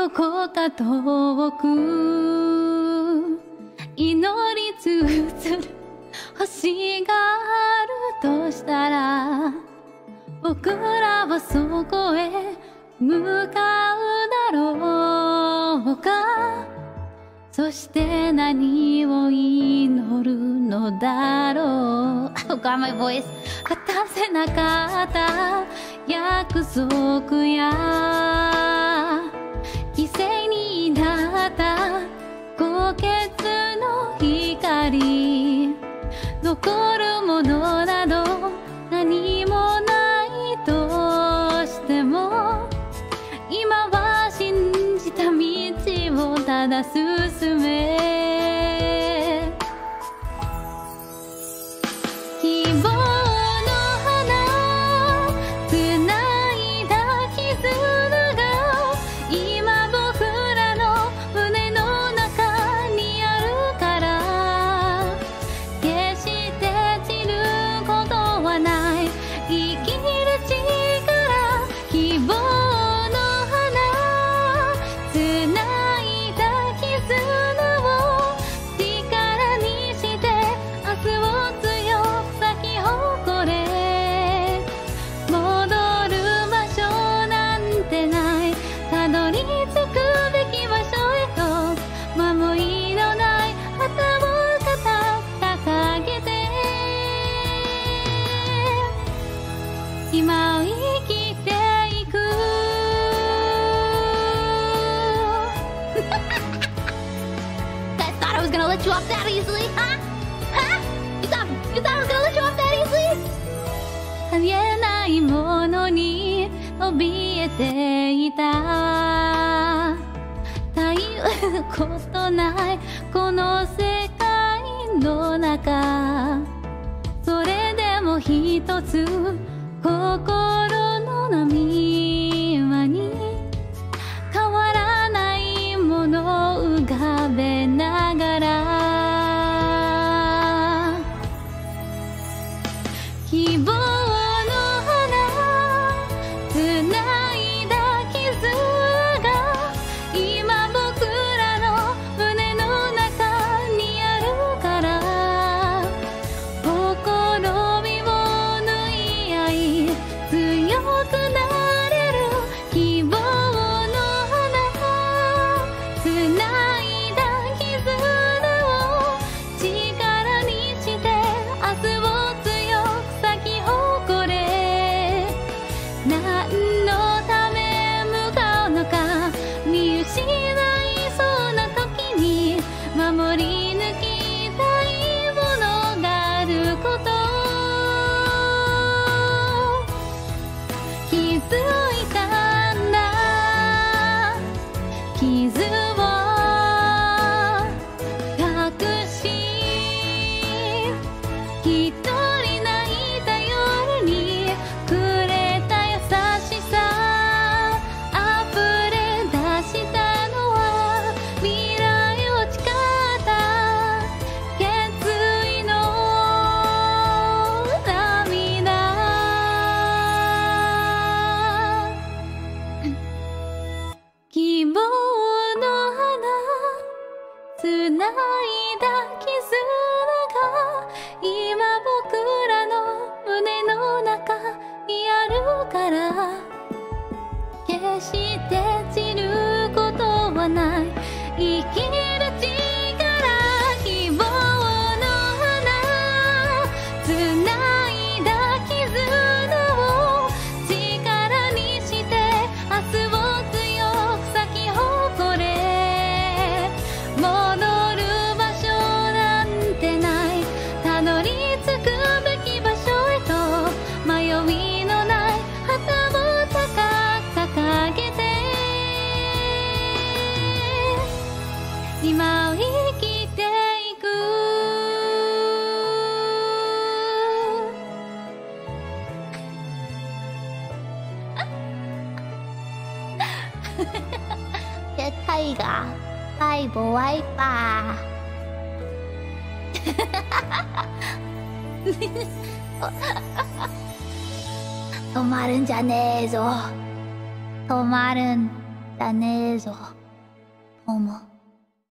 どこか遠く祈りつつる星があるとしたら、僕らはそこへ向かうだろうか。そして何を祈るのだろう。Oh God, my voice. 果たせなかった約束や犠牲になった高潔の光、残るものなど何もないとしても、今は信じた道をただ進め。希望の花つないだ絆が今僕らの胸の中にあるから、決して散ることはない。生きる力、希望の花つないだ絆を力にして明日を強く咲き誇れ。戻る場所なんてない、たどり着くべき場所へと守りのない旗を掲げて、今を生きていく。Guys thought I was gonna let you off that easily, huh? Huh? You thought I was gonna let you off that easily? ありえないものに怯えていた。絶えることないこの世界の中、それでも一つ心の波間に変わらないものを浮かべながら、希望の花つないだ絆が今僕らの胸の中にあるから、ほころびを縫い合い強くなれる。希望の花つないだ絆を力にして明日を強く咲き誇れ。何のため向かうのか見失いそうな時に、守り抜きたいものがあること、気づいたんだ。傷を隠し一人泣いた夜にくれた優しさ、溢れ出したのは未来を誓った決意の涙。希望の花つないだ絆が今僕らの胸の中にあるから、決して散ることはない。生きる力、希望の花つないだ絆を力にして明日を強く咲き誇れ。戻る場所なんてない、たどり着くべき場所へと迷いのない旗を高く掲げて、今を生きていく。Der Tiger bei Boipa. 止まるんじゃねえぞ。止まるんじゃねえぞ。 思う。